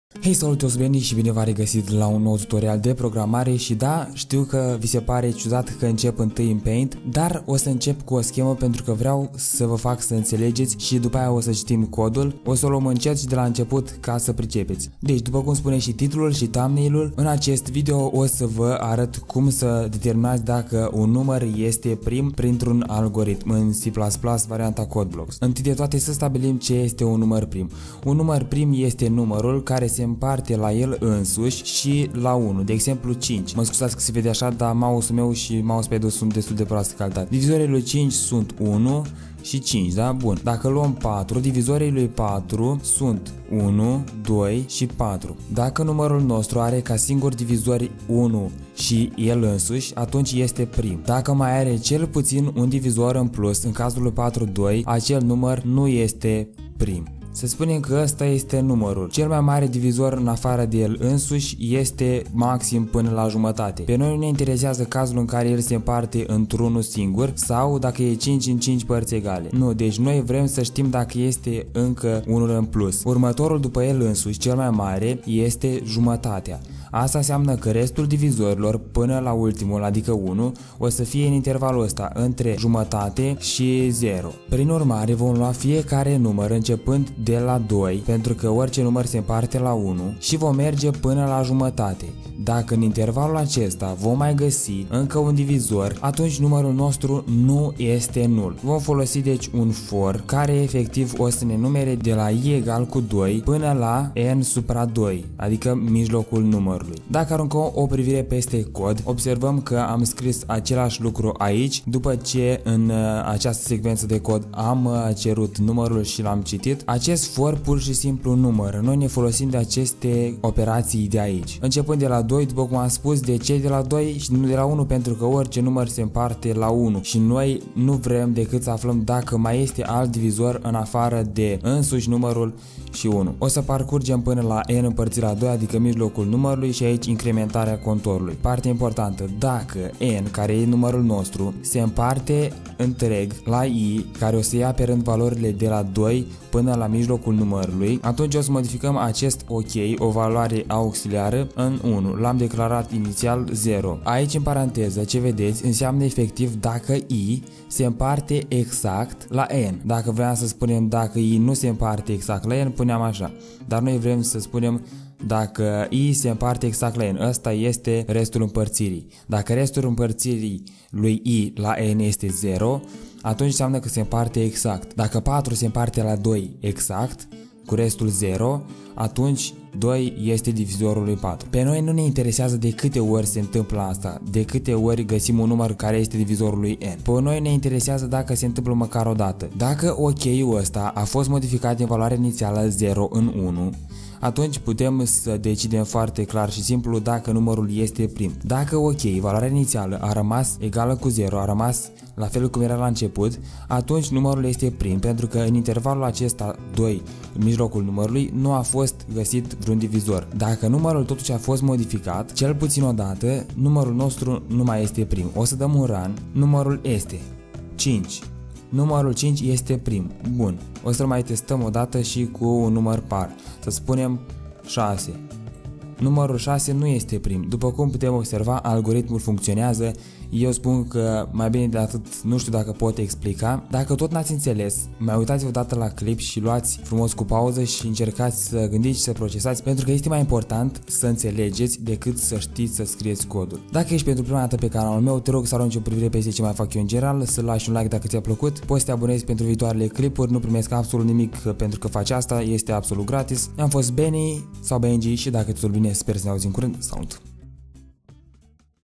Hei, salut, eu sunt Benny și bine v-am regăsit la un nou tutorial de programare și da, știu că vi se pare ciudat că încep întâi în Paint, dar o să încep cu o schemă pentru că vreau să vă fac să înțelegeți și după aia o să citim codul, o să o luăm încet și de la început ca să pricepeți. Deci, după cum spune și titlul și thumbnail-ul, în acest video o să vă arăt cum să determinați dacă un număr este prim printr-un algoritm în C++ varianta CodeBlocks. Întâi de toate să stabilim ce este un număr prim. Un număr prim este numărul care se împarte la el însuși și la 1, de exemplu 5. Mă scuzați că se vede așa, dar mouse-ul meu și mousepad-ul sunt destul de proastă calitate. Divizorii lui 5 sunt 1 și 5, da? Bun. Dacă luăm 4, divizorii lui 4 sunt 1, 2 și 4. Dacă numărul nostru are ca singur divizori 1 și el însuși, atunci este prim. Dacă mai are cel puțin un divizor în plus, în cazul lui 4, 2, acel număr nu este prim. Să spunem că ăsta este numărul. Cel mai mare divizor în afară de el însuși este maxim până la jumătate. Pe noi nu ne interesează cazul în care el se împarte într-unul singur sau dacă e 5 în 5 părți egale. Nu, deci noi vrem să știm dacă este încă unul în plus. Următorul după el însuși, cel mai mare, este jumătatea. Asta înseamnă că restul divizorilor până la ultimul, adică 1, o să fie în intervalul ăsta, între jumătate și 0. Prin urmare, vom lua fiecare număr începând de la 2, pentru că orice număr se împarte la 1, și vom merge până la jumătate. Dacă în intervalul acesta vom mai găsi încă un divizor, atunci numărul nostru nu este nul. Vom folosi deci un for care efectiv o să ne numere de la i egal cu 2 până la n supra 2, adică mijlocul numărului. Dacă aruncăm o privire peste cod, observăm că am scris același lucru aici, după ce în această secvență de cod am cerut numărul și l-am citit. Acest for pur și simplu numără. Noi ne folosim de aceste operații de aici. Începând de la 2, după cum am spus, de ce de la 2 și nu de la 1, pentru că orice număr se împarte la 1 și noi nu vrem decât să aflăm dacă mai este alt divizor în afară de însuși numărul și 1. O să parcurgem până la n împărțit la 2, adică mijlocul numărului, și aici incrementarea contorului. Parte importantă, dacă n, care e numărul nostru, se împarte întreg la i, care o să ia pe rând valorile de la 2 până la mijlocul numărului, atunci o să modificăm acest OK, o valoare auxiliară, în 1. L-am declarat inițial 0. Aici în paranteză, ce vedeți, înseamnă efectiv dacă i se împarte exact la n. Dacă vreau să spunem dacă i nu se împarte exact la n, puneam așa. Dar noi vrem să spunem dacă i se împarte exact la n. Ăsta este restul împărțirii. Dacă restul împărțirii lui i la n este 0, atunci înseamnă că se împarte exact. Dacă 4 se împarte la 2 exact, cu restul 0, atunci 2 este divizorul lui 4. Pe noi nu ne interesează de câte ori se întâmplă asta, de câte ori găsim un număr care este divizorul lui n. Pe noi ne interesează dacă se întâmplă măcar o dată. Dacă OK-ul ăsta a fost modificat din valoarea inițială 0 în 1, atunci putem să decidem foarte clar și simplu dacă numărul este prim. Dacă OK, valoarea inițială a rămas egală cu 0, a rămas la fel cum era la început, atunci numărul este prim, pentru că în intervalul acesta 2, în mijlocul numărului, nu a fost găsit vreun divizor. Dacă numărul totuși a fost modificat, cel puțin o dată, numărul nostru nu mai este prim. O să dăm un run, numărul este 5. Numărul 5 este prim. Bun. O să-l mai testăm o dată și cu un număr par. Să spunem 6. Numărul 6 nu este prim. După cum putem observa, algoritmul funcționează. Eu spun că mai bine de atât nu știu dacă pot explica. Dacă tot n-ați înțeles, mai uitați o dată la clip și luați frumos cu pauză și încercați să gândiți și să procesați, pentru că este mai important să înțelegeți decât să știți să scrieți codul. Dacă ești pentru prima dată pe canalul meu, te rog să arunci o privire peste ce mai fac eu în general, să lași un like dacă ți-a plăcut, poți să te abonezi pentru viitoarele clipuri, nu primesc absolut nimic pentru că faci asta, este absolut gratis. Am fost Benny sau Benji și dacă totul bine, sper să ne auzim curând. Salut!